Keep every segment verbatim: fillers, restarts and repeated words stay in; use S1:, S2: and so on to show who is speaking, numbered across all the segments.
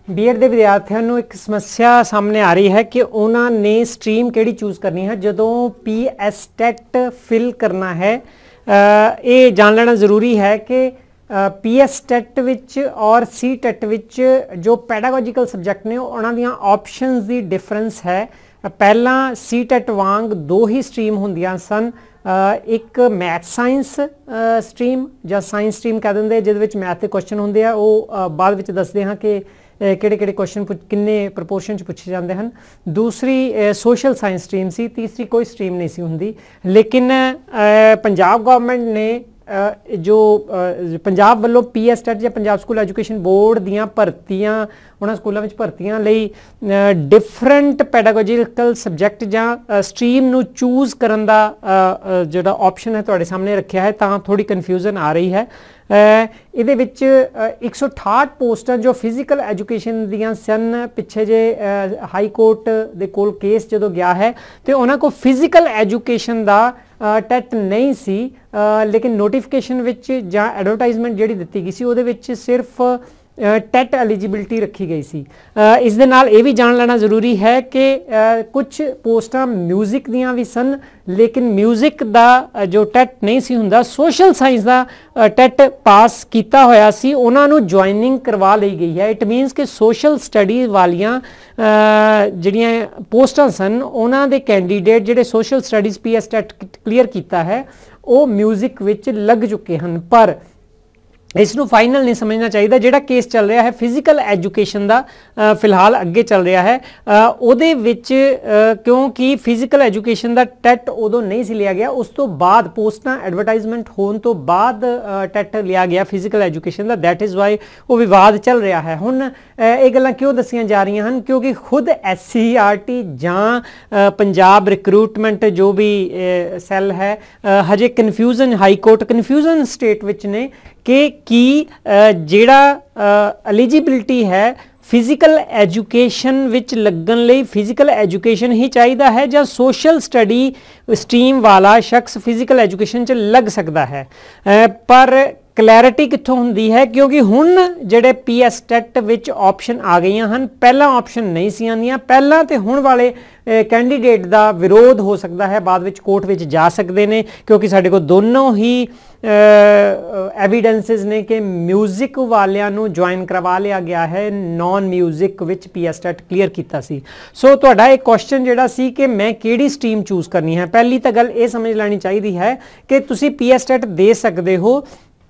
S1: BEd के विद्यार्थियों को एक समस्या सामने आ रही है कि उन्होंने स्ट्रीम केड़ी चूज़ करनी है जदों पी एस टेट फिल करना है। ये जान लेना ज़रूरी है कि पी एस टेट विच और सी टेट विच जो पैडागोजिकल सबजैक्ट ने उन्हां दियां ऑप्शनस दी डिफरेंस है। पहला सी टेट वांग दो ही स्ट्रीम होंदियां सन, एक मैथ साइंस स्ट्रीम ਜਾਂ साइंस स्ट्रीम कह देंगे जिहदे विच मैथ के क्वेश्चन होंदे आ ਉਹ बाद विच दसदे हां कि ਕਿਹੜੇ ਕਿਹੜੇ क्वेश्चन किन्ने प्रपोर्शन च पूछे जाते हैं। दूसरी सोशल साइंस स्ट्रीम सी, तीसरी कोई स्ट्रीम नहीं सी होंदी। लेकिन पंजाब गवर्नमेंट ने जो पंजाब वालों पी एस टेट या पंजाब स्कूल एजुकेशन बोर्ड दियां भर्तियां उन्हां स्कूलों में भर्तियां लई डिफरेंट पैडागोजिकल सबजैक्ट जां स्ट्रीम नूं चूज़ करन दा जिहड़ा ऑप्शन है तुहाडे सामने रखिया है, तां थोड़ी कन्फ्यूजन आ रही है। ਇਹਦੇ ਵਿੱਚ एक सौ अठाहठ पोस्टां जो फिजिकल एजुकेशन दियां सन, पिछे जे हाई कोर्ट दे कोल केस जदों गया है तो उन्हां को फिजिकल एजुकेशन दा टैट नहीं सी, लेकिन नोटिफिकेशन विच जां एडवरटाइजमेंट जिहड़ी दित्ती गई सी उहदे विच सिर्फ टैट एलिजिबिलिटी रखी गई सी। इस दे नाल ये भी जान लेना ज़रूरी है कि कुछ पोस्टां म्यूजिक दियां भी सन, लेकिन म्यूजिक दा जो टैट नहीं सी हुंदा, सोशल साइंस दा टैट पास किया होया सी उन्हां नूं ज्वाइनिंग करवा ली गई है। इट मीनस कि सोशल स्टडी वालियां जिहड़ियां पोस्टां सन उन्हां दे कैंडीडेट जिहड़े social studies P S TET clear किया है वो म्यूजिक विच लग चुके हैं। पर इसनों फाइनल नहीं समझना चाहिए। जिहड़ा केस चल रहा है फिजिकल एजुकेशन का फिलहाल अगे चल रहा है, उहदे विच क्योंकि फिजिकल एजुकेशन का टैट उदों नहीं सी लिया गया, उस तो बाद पोस्टां एडवरटाइजमेंट होने तो बाद टैट लिया गया फिजिकल एजुकेशन का। दैट इज़ वाई वो विवाद चल रहा है। हुण ये गल्लां क्यों दसियां जा रही हैं क्योंकि खुद एस सी आर टी जां पंजाब रिक्रूटमेंट जो भी सैल है हजे confusion high court confusion state विच ने कि की जिहड़ा एलिजिबिलिटी है फिजिकल एजुकेशन विच लगन लई फिजिकल एजुकेशन ही चाहिए है या सोशल स्टडी स्ट्रीम वाला शख्स फिजिकल एजुकेशन च लग सकता है। पर क्लैरिटी कित्थों हुंदी है क्योंकि हुण जिहड़े पी एस टेट विच ऑप्शन आ गई हैं, पहला ऑप्शन नहीं सी आंदियां। पहला तो हुण वाले कैंडीडेट का विरोध हो सकता है, बाद विच कोर्ट विच जा सकते हैं क्योंकि साडे कोल दोनों ही एविडेंसिस ने कि म्यूजिक वालियां नूं ज्वाइन करवा लिया गया है, नॉन म्यूजिक विच पी एस टेट क्लीयर किया सी। सो तुहाडा एक क्वेश्चन जिहड़ा सी कि मैं किहड़ी स्ट्रीम चूज़ करनी है, पहली तो गल ये समझ लैनी चाहिए है कि तुसीं पी एस टेट दे सकते हो।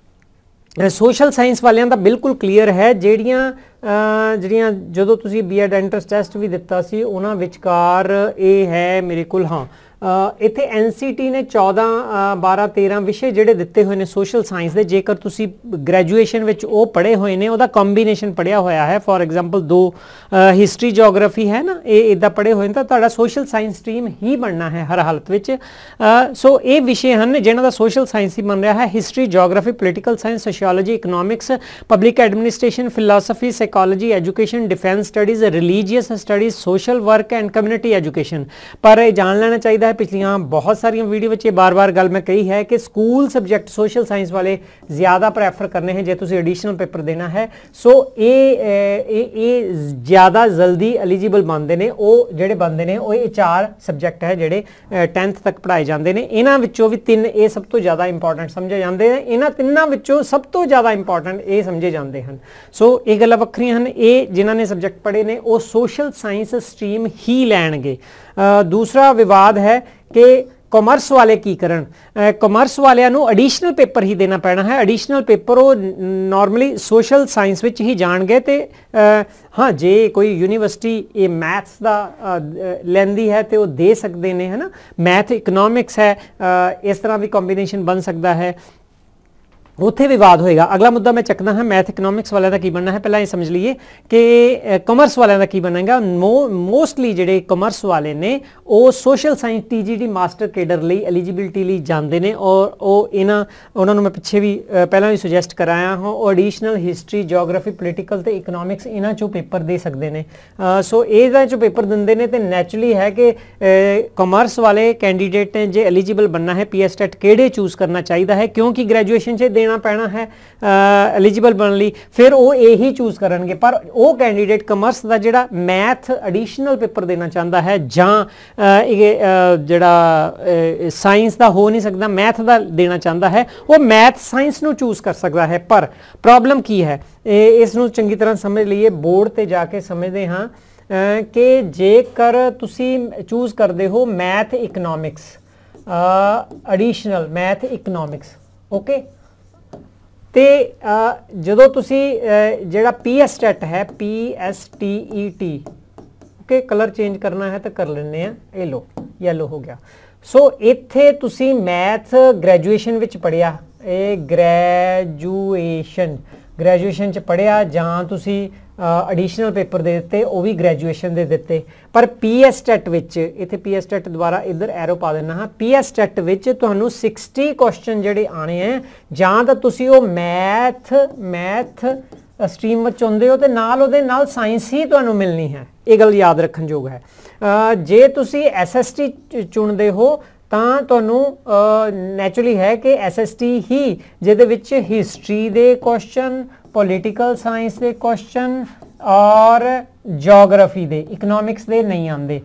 S1: सोशल साइंस वालियां दा बिल्कुल क्लीयर है, ਜਿਹੜੀਆਂ ਜਿਹੜੀਆਂ ਜਦੋਂ ਤੁਸੀਂ बी एड एंट्रेंस टैसट भी दिता सी उन्हां विचकार ये है मेरे कोल। हाँ इत्थे एन सी टी ने चौदह बारह तेरह विषय जिहड़े दिते हुए ने सोशल साइंस के, जेकर तुसी ग्रैजुएशन विच वो पढ़े हुए ने उहदा कॉम्बीनेशन पढ़िया होया है, फॉर एग्जाम्पल दो हिस्टरी जोग्राफी है ना, ये इदा पढ़े हुए तो तुहाडा सोशल साइंस स्ट्रीम ही बनना है हर हालत विच। सो ये विषय हैं जिन्हां दा सोशल साइंस ही बन रहा है, history geography political science sociology economics public administration philosophy psychology education defence studies religious studies social work and community education. पर यह जान लेना चाहिए पिछलियां बहुत सारिया वीडियो में बार बार गल मैं कही है कि स्कूल सबजैक्ट सोशल साइंस वाले ज़्यादा प्रैफर करने हैं जो तुम एडिशनल पेपर देना है। सो ये ज़्यादा जल्दी एलिजिबल बनते हैं, वो जोड़े बनते हैं वो ये चार सबजैक्ट है जोड़े टेंथ तक पढ़ाए जाते हैं। इन्हों भी तीन ये सब तो ज़्यादा इंपॉर्टेंट समझे जाते हैं, इन्होंने तिनों सब तो ज़्यादा इंपॉर्टेंट ये समझे जाते हैं। सो ये गल्लां वक्खरियां हन, ये जिन्होंने सबजैक्ट पढ़े ने वो सोशल साइंस स्ट्रीम ही लैणगे। दूसरा विवाद है कि कॉमर्स वाले की करन, कॉमर्स वालियां नूं एडिशनल पेपर ही देना पैना है। एडिशनल पेपर वो नॉर्मली सोशल साइंस विच ही जाणगे ते हाँ जे कोई यूनीवर्सिटी ये मैथ्स का लैंदी है तो वो दे सकते हैं, है ना। मैथ इकनॉमिक्स है, इस तरह भी कॉम्बीनेशन बन सकता है, उत्थे विवाद होएगा। अगला मुद्दा मैं चकना है मैथ इकनॉमिक्स वाले का की बनना है। पहला ये समझ लीए कि कॉमर्स वाले का की बनेगा। मो मोस्टली जिहड़े कॉमर्स वाले ने वो social science T G D master cadre लई एलिजिबिलिटी लई जांदे ने और वो इन्हां उन्हां नूं मैं पिछे भी पहला भी सुजैसट कराया हाँ, वो एडिशनल हिस्टरी जोग्राफी पोलिटिकल ते इकनॉमिक्स इन्हां चों पेपर दे सकते हैं। सो इहदे चों पेपर दिंदे ने ते नैचुरली है कि कॉमर्स वाले कैंडीडेट ने जे एलिजिबल बनना है पी एस टेट किहड़े चूज़ करना चाहिए है, क्योंकि ग्रैजुएशन च देना देना पैना है एलिजिबल बनने लई, फिर वो यही चूज़ करनगे। पर वो कैंडीडेट कमर्स का जिहड़ा मैथ एडिशनल पेपर देना चाहता है जां जिहड़ा साइंस का हो नहीं सकता, मैथ का देना चाहता है, वो मैथ साइंस नूं चूज़ कर सकता है। पर प्रॉब्लम की है, इस नूं चंगी तरह समझ लीए, बोर्ड ते जाके समझते हाँ कि जेकर तुसी चूज़ करते हो math economics additional math economics, okay, तो जो तुसी जिहड़ा पी एस टैट है, P S T E T, okay, colour change करना है तो कर लेने हैं, ये लो येलो हो गया। सो इत्थे तुसी मैथ ग्रैजुएशन विच पढ़िया, ये ग्रैजुएशन ग्रैजुएशन च पढ़िया जां तुसी एडिशनल पेपर दे दिते, वो भी ग्रैजुएशन दे दिते। पर पी एस टैट विच इत्थे पी एस टैट द्वारा इधर एरो पा देना हाँ, पी एस टैट विच तुहानू सिक्सटी क्वेश्चन जिहड़े आने हैं, जां तां तुसी वो मैथ मैथ स्ट्रीम विच आउंदे हो ते नाल उहदे नाल साइंस ही तुहानू मिलनी है, ये गल याद रखण योग है। जे तुसी एस एस टी चुनते हो ਤਾਂ ਤੁਹਾਨੂੰ ਨੈਚੁਰਲੀ ਹੈ ਕਿ ਐਸ ਐਸ ਟੀ ਹੀ ਜਿਹਦੇ ਵਿੱਚ ਹਿਸਟਰੀ ਦੇ ਕੁਐਸਚਨ, ਪੋਲੀਟੀਕਲ ਸਾਇੰਸ ਦੇ ਕੁਐਸਚਨ ਔਰ ਜੀਓਗ੍ਰਾਫੀ ਦੇ, ਇਕਨੋਮਿਕਸ ਦੇ ਨਹੀਂ ਆਉਂਦੇ,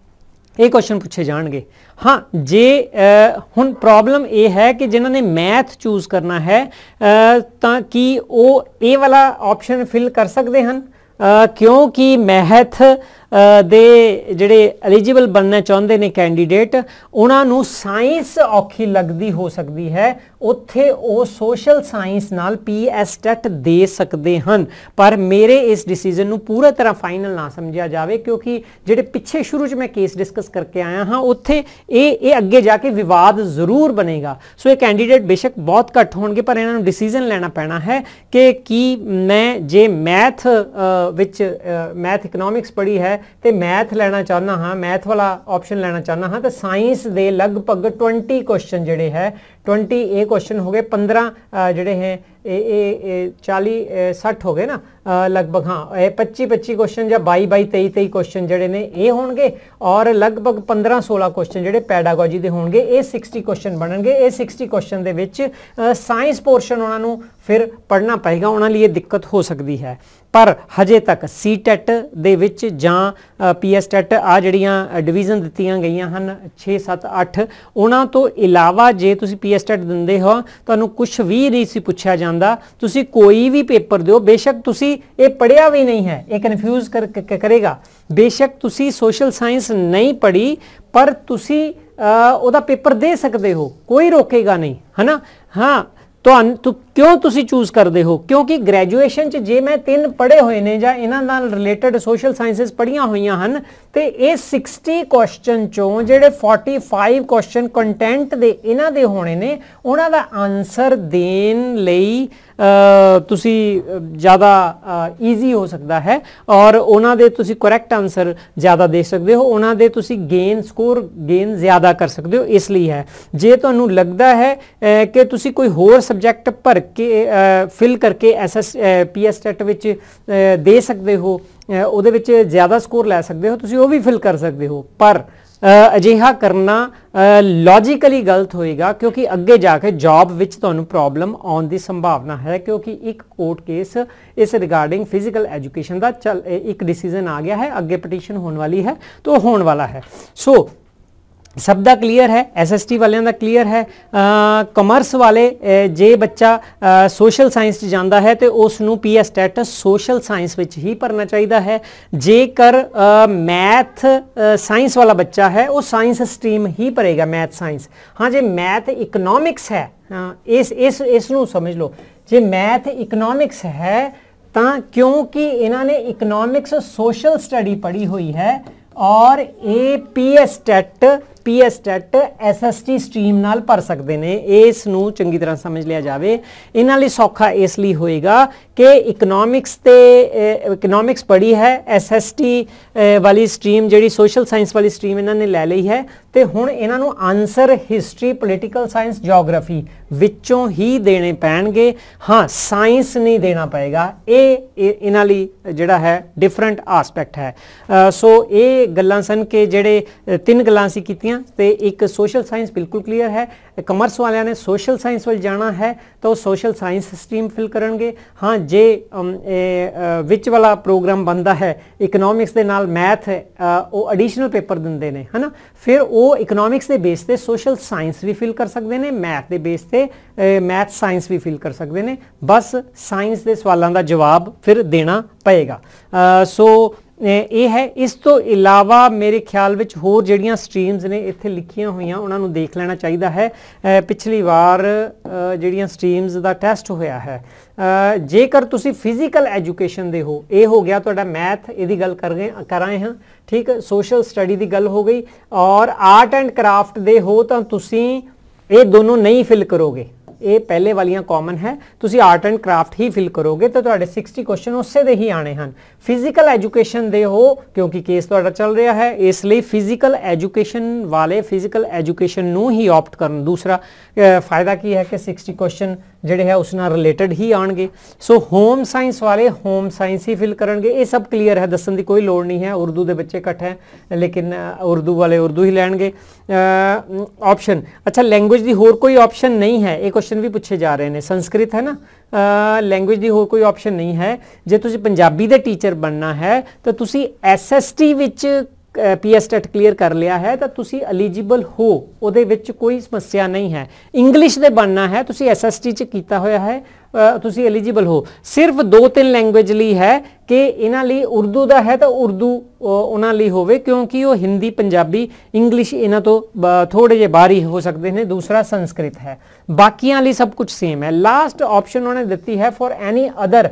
S1: ਇਹ ਕੁਐਸਚਨ ਪੁੱਛੇ ਜਾਣਗੇ। ਹਾਂ ਜੇ ਹੁਣ ਪ੍ਰੋਬਲਮ ਇਹ ਹੈ ਕਿ ਜਿਨ੍ਹਾਂ ਨੇ ਮੈਥ ਚੂਜ਼ ਕਰਨਾ ਹੈ ਤਾਂ ਕੀ ਉਹ ਇਹ ਵਾਲਾ ਆਪਸ਼ਨ ਫਿਲ ਕਰ ਸਕਦੇ ਹਨ, ਕਿਉਂਕਿ ਮੈਥ ਦੇ ਜਿਹੜੇ ਐਲੀਜੀਬਲ ਬਣਨਾ ਚਾਹੁੰਦੇ ਨੇ ਕੈਂਡੀਡੇਟ, ਉਹਨਾਂ ਨੂੰ ਸਾਇੰਸ ਔਖੀ ਲੱਗਦੀ ਹੋ ਸਕਦੀ ਹੈ, ਉੱਥੇ ਉਹ ਸੋਸ਼ਲ ਸਾਇੰਸ ਨਾਲ ਪੀ ਐਸ ਟੈਟ ਦੇ ਸਕਦੇ ਹਨ। ਪਰ ਮੇਰੇ ਇਸ ਡਿਸੀਜਨ ਨੂੰ ਪੂਰਾ ਤਰ੍ਹਾਂ ਫਾਈਨਲ ਨਾ ਸਮਝਿਆ ਜਾਵੇ, ਕਿਉਂਕਿ ਜਿਹੜੇ ਪਿੱਛੇ ਸ਼ੁਰੂ 'ਚ ਮੈਂ ਕੇਸ ਡਿਸਕਸ ਕਰਕੇ ਆਇਆ ਹਾਂ ਉੱਥੇ ਇਹ ਇਹ ਅੱਗੇ ਜਾ ਕੇ ਵਿਵਾਦ ਜ਼ਰੂਰ ਬਣੇਗਾ। ਸੋ ਇਹ ਕੈਂਡੀਡੇਟ ਬੇਸ਼ੱਕ ਬਹੁਤ ਘੱਟ ਹੋਣਗੇ, ਪਰ ਇਹਨਾਂ ਨੂੰ ਡਿਸੀਜਨ ਲੈਣਾ ਪੈਣਾ ਹੈ ਕਿ ਕੀ ਮੈਂ ਜੇ ਮੈਥ ਵਿੱਚ ਮੈਥ ਇਕਨੋਮਿਕਸ ਪੜ੍ਹੀ ਹੈ ਤੇ मैथ लेना चाहना हाँ, मैथ वाला ऑप्शन लेना चाहना हाँ, तो साइंस दे लगभग ट्वेंटी क्वेश्चन जोड़े है, ट्वेंटी ए क्वेश्चन हो गए, पंद्रह जोड़े हैं ए ए चाली सठ हो गए ना लगभग, हाँ पच्ची पच्ची क्वेश्चन या बाई बाई तेई तेई क्वेश्चन जोड़े ने ये होंगे, और लगभग पंद्रह सोलह क्वेश्चन जोड़े पैडागोजी के होंगे, ये सिक्सटी क्वेश्चन बननगे। ये सिक्सटी क्वेश्चन दे विच साइंस पोर्शन उन्होंने फिर पढ़ना पएगा, उन्होंने लिए दिक्कत हो सकती है। पर हजे तक सी टैट दे विच जां पी एस टैट आ जड़ियां डिवीजन दित्तियां गईयां हन छे सत्त अठ, उन्हां तो इलावा जे तुसी पी एस टैट दिंदे हो तुहानूं कुछ भी नहीं सी पुछया जांदा, तुसी कोई भी पेपर दिओ, बेशक तुसी ये पढ़िया भी नहीं है, ये कन्फ्यूज कर, कर करेगा, बेशक तुसी सोशल साइंस नहीं पढ़ी पर तुसी उहदा पेपर दे सकते हो, कोई रोकेगा नहीं, है ना। हाँ तो क्यों तुसी चूज़ करते हो, क्योंकि ग्रैजुएशन च जे मैं तीन पढ़े हुए ने जां इन्हां नाल रिलेटेड सोशल साइंसिस पढ़ियां हुईयां हन, ते ये सिक्सटी क्वेश्चन चों जिहड़े फोर्टी फाइव क्वेश्चन कंटेंट दे इन्हां दे होने ने, उन्हां दा आंसर देन लई तुसी ज़्यादा ईजी हो सकता है, और उन्हां दे तुसी करैक्ट आंसर ज़्यादा दे सकते हो, उन्हां दे तुसी गेन स्कोर गेन ज़्यादा कर सकते हो। इसलिए है जे तुहानूं लगदा है कि तुसी कोई होर सब्जैक्ट भर के फिल करके S S P S TET विच दे सकते हो, उहदे विच ज़्यादा स्कोर लै सकते हो, तुसी वो भी फिल कर सकते हो, पर अजिहा करना लॉजिकली गलत होएगा, क्योंकि अगे जाके जॉब विच तुहानूं प्रॉब्लम आउण दी संभावना है, क्योंकि एक कोर्ट केस इस रिगार्डिंग फिजिकल एजुकेशन का चल एक डिसीजन आ गया है, अगे पटिशन होने वाली है, तो होने वाला है। सो सब दा क्लीयर है, एस एस टी वालियां दा क्लीयर है। कॉमर्स वाले जे बच्चा सोशल साइंस जाता है तो उसनूं P S TET social science विच ही भरना चाहिए है। जेकर मैथ साइंस वाला बच्चा है वो साइंस स्ट्रीम ही भरेगा, मैथ साइंस। हाँ जे मैथ इकनॉमिक्स है, हाँ इस इस इसनूं समझ लो, जे मैथ इकनॉमिक्स है तां क्योंकि इन्होंने इकनॉमिक्स सोशल स्टडी पढ़ी हुई है, और a P S TET P S TET S S T stream नाल भर सकते हैं। इस नूं चंगी तरह समझ लिया जाए, इन्हां लई सौखा इसलिए होएगा कि इकनॉमिक्स ते इकनॉमिक्स पढ़ी है, एस एस टी वाली स्ट्रीम जिहड़ी सोशल साइंस वाली स्ट्रीम इन्हां ने लै लई है, ते हुण इन्हां नूं answer history political science geography विचों ही देने पैणगे। हाँ साइंस नहीं देना पएगा, ये इन्हां लई जिहड़ा है डिफरेंट आस्पैक्ट है। सो ये गल्लां सन कि जिहड़े तीन गल्लां असीं कीतीआं, हैं तो एक सोशल साइंस बिल्कुल क्लीयर है। कमर्स वालियां ने सोशल साइंस वाल जाना है तो सोशल साइंस स्ट्रीम फिल करेंगे। हाँ जे विच वाला प्रोग्राम बनता है इकनॉमिक्स के नाल मैथ वो एडिशनल पेपर देंगे ने है ना, फिर वो इकनॉमिक्स के बेस पे सोशल साइंस भी फिल कर सकते हैं, मैथ के बेस पे मैथ साइंस भी फिल कर सकते हैं। बस साइंस के सवालों का जवाब फिर देना पएगा। सो ये है। इस तो इलावा मेरे ख्याल विच होर जिहड़ियां स्ट्रीम्स ने इत्थे लिखियां हुईयां उन्हां नूं देख लेना चाहिदा है। पिछली वार जिहड़ियां स्ट्रीम्स दा टेस्ट होया है, जेकर तुसी फिजिकल एजुकेशन दे हो, ये हो गया तुहाडा मैथ, इहदी गल कर गए कर आए हाँ ठीक है, सोशल स्टडी दी गल हो गई, और आर्ट एंड क्राफ्ट दे हो तो तुसी ये दोनों नहीं फिल करोगे, ये पहले वालियां कॉमन है, तुसी आर्ट एंड क्राफ्ट ही फिल करोगे तो तुहाडे सिक्सटी क्वेश्चन उसे दे ही आने हैं। फिजिकल एजुकेशन दे हो क्योंकि केस तुहाडा चल रहा है, इसलिए फिजिकल एजुकेशन वाले फिजिकल एजुकेशन नूं ही ऑप्ट करन। दूसरा फायदा की है कि सिक्सटी क्वेश्चन ਜਿਹੜੇ है उस नाल रिलेटेड ही आएंगे। सो होम साइंस वाले होम साइंस ही फिल करेंगे। ये सब क्लीयर है, दसन की कोई लोड़ नहीं है। उर्दू के बच्चे घट हैं लेकिन उर्दू वाले उर्दू ही लैणगे। ऑप्शन अच्छा लैंग्वेज की होर कोई ऑप्शन नहीं है, ये क्वेश्चन भी पूछे जा रहे हैं। संस्कृत है ना, लैंग्वेज की होर कोई ऑप्शन नहीं है। जे तुसी पंजाबी दे टीचर बनना है तो तुसी एस एस टी विच पी एस टेट क्लीयर कर लिया है तो तुसी एलिजिबल हो, उहदे विच कोई समस्या नहीं है। इंग्लिश दे बनना है तुसी एस एस टी च कीता होया है, तुसी एलिजिबल हो। सिर्फ दो तीन लैंग्वेज ली है कि इन्हां लई उर्दू दा है तो उर्दू उन्हां लई होवे, क्योंकि वो हिंदी पंजाबी इंग्लिश इन्हां तो थोड़े जे बाहर ही हो सकते हैं। दूसरा संस्कृत है, बाकियां लई सब कुछ सेम है। लास्ट ऑप्शन उन्होंने दिती है for any other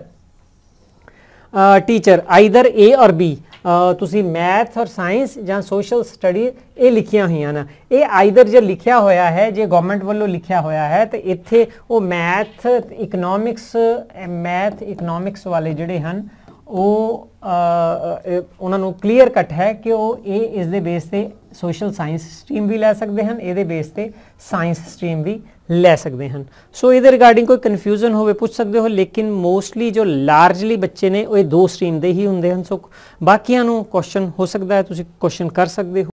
S1: teacher either A और बी। तुसी मैथ और साइंस या सोशल स्टडी ये लिखिया हुई ना, ये आइदर जो लिखा होया है जे गवर्नमेंट वालों लिखा होया है तो इत्थे वो मैथ इकनॉमिक्स मैथ इकनॉमिक्स वाले जिहड़े हैं वो उन्होंने क्लीयर कट है कि वो ये इस दे बेस पे सोशल साइंस स्ट्रीम भी लै सकते हैं, ये बेस पे साइंस स्ट्रीम भी लै सकते हैं। सो ये रिगार्डिंग कोई कन्फ्यूजन हो पूछ सकते हो, लेकिन मोस्टली जो लार्जली बच्चे ने वो दो स्ट्रीम दे ही होंगे हैं। सो बाकियां क्वेश्चन हो सकता है, तुसीं क्वेश्चन कर सकते हो।